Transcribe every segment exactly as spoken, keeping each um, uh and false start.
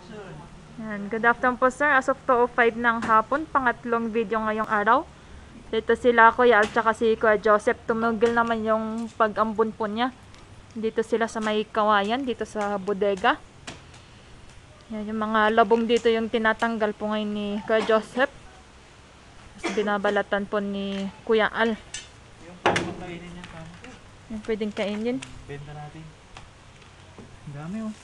Yan. Good afternoon po sir. As of two oh five ng hapon, pangatlong video ngayong araw. Dito sila Kuya at saka si Kuya Joseph. Tumugil naman yung pag-ambon po niya. Dito sila sa may kawayan, dito sa bodega. Yan, yung mga labong dito yung tinatanggal po ngayon ni Kuya Joseph. Tapos binabalatan po ni Kuya Al. Yung pwedeng kainin yan, kamo. Yung pwedeng kainin. Benta natin. Ang dami oh.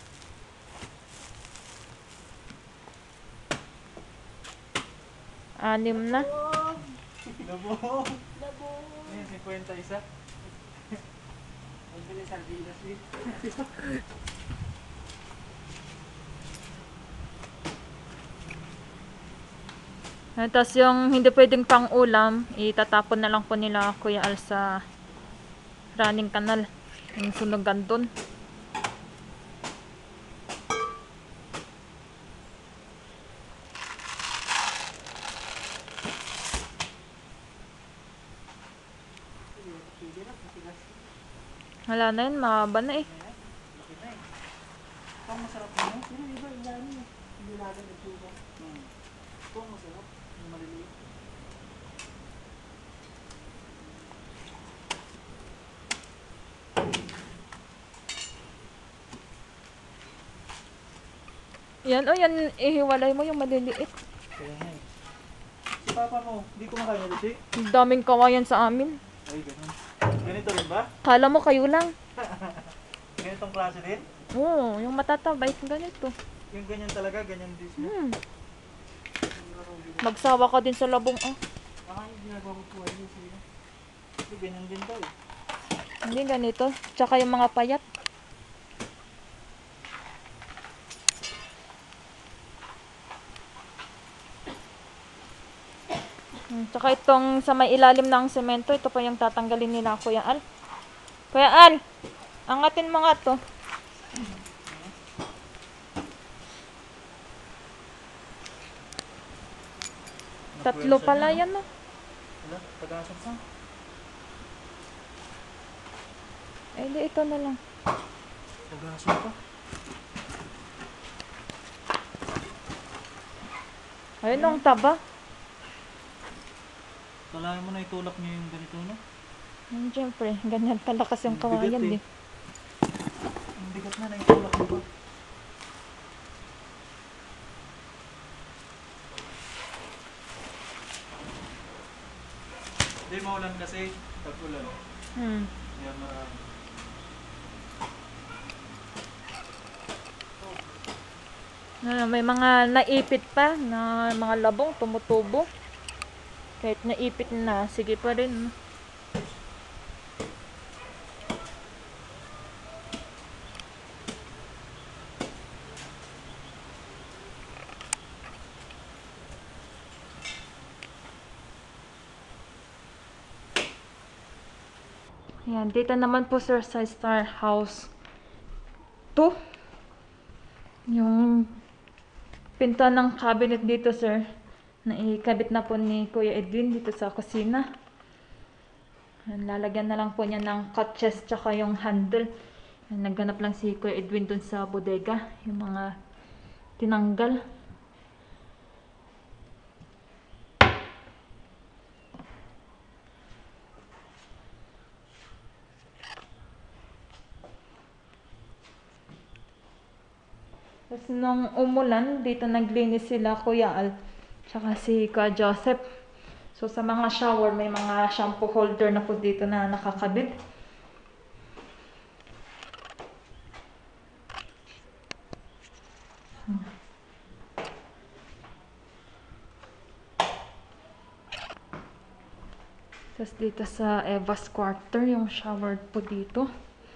Anim na. Labo. Labo. Ayan, fifty isa. Ang pili sardinas eh. Tapos yung hindi pwedeng pang ulam, itatapon na lang po nila Kuya Al sa running canal. Yung sunugan dun. Wala na yun, mahaba na eh. Ito ang masarap mo. Pero iba, ang dami eh. Hindi natin nagsuka. Ito ang masarap. Yung maliliit. Yan o, yan, ihiwalay mo yung maliliit. Kaya nga eh. Si Papa mo, hindi kumakain na ito eh. Ang daming kawayan sa amin. Ay, ganun. Ganito rin ba? Kala mo kayo lang. Ganitong klase din? Oo, yung matatabay, ganito. Yung ganyan talaga, ganyan din siya. Hmm. Magsawa ka din sa labong ah. Ah, yung ginagawa ko po ay sila. Hindi, ganyan din daw eh. Hindi ganito. Tsaka yung mga payat. Hmm, tsaka itong sa may ilalim ng semento, ito pa yung tatanggalin nila Kuya Al. Kuya Al, angatin mo nga to. Tatlo pala yan no. Wala, tagasap sa. Eh di ito na lang. Tagasap pa. Ayun ang taba. Kalahin mo na itulak niyo yung ganito no? Hmm, siyempre, ganyan kalakas yung kawayan Bigat eh. eh. Ang bigat na na itulak mo ba? Hindi maulan kasi, tag-ulan. Hmm. Kaya marami. Ah, may mga naipit pa na mga labong tumutubo. Kahit naipit na, sige pa rin. Ayan, dito naman po sir sa Star House two. Yung pinto ng cabinet dito sir, naikabit na po ni Kuya Edwin dito sa kusina. Ayan, lalagyan na lang po niya ng catches tsaka yung handle. Ayan, nagganap lang si Kuya Edwin dun sa bodega, yung mga tinanggal. Tapos nung umulan, dito naglinis sila Kuya Al, tsaka si Kuya Joseph. So sa mga shower, may mga shampoo holder na po dito na nakakabit. Hmm. Tapos dito sa Eva's quarter, yung shower po dito.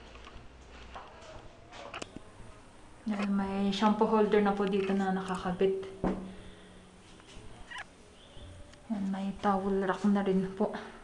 Yan, may shampoo holder na po dito na nakakabit. Yan, may towel rack na rin po.